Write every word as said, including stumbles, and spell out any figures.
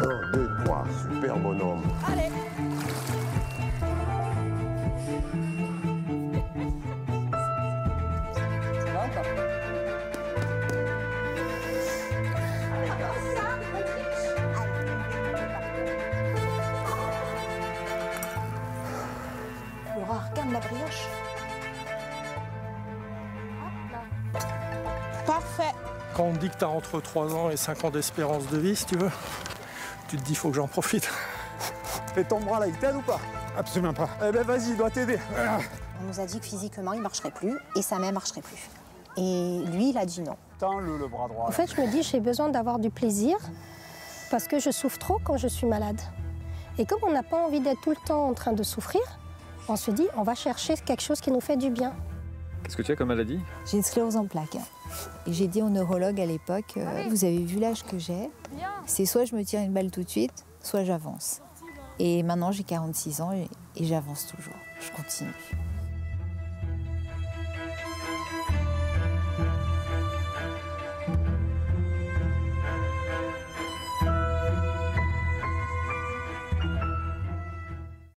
Un, deux, trois, super bonhomme. Allez. Laura, regarde la brioche. Parfait. Quand on te dit que tu as entre trois ans et cinq ans d'espérance de vie, si tu veux, tu te dis, il faut que j'en profite. Et ton bras là, il t'aide ou pas? Absolument pas. Eh ben vas-y, il doit t'aider. On nous a dit que physiquement, il ne marcherait plus et sa main ne marcherait plus. Et lui, il a dit non. Tends-le le bras droit. En fait, je me dis, j'ai besoin d'avoir du plaisir parce que je souffre trop quand je suis malade. Et comme on n'a pas envie d'être tout le temps en train de souffrir, on se dit, on va chercher quelque chose qui nous fait du bien. Qu'est-ce que tu as comme maladie? J'ai une sclérose en plaques. Et j'ai dit au neurologue à l'époque, euh, ah oui. Vous avez vu l'âge que j'ai, c'est soit je me tire une balle tout de suite, soit j'avance. Et maintenant j'ai quarante-six ans et, et j'avance toujours, je continue.